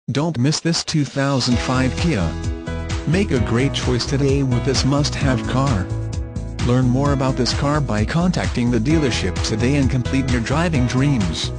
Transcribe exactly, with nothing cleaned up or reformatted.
Don't miss this two thousand five Kia. Make a great choice today with this must-have car. Learn more about this car by contacting the dealership today and complete your driving dreams.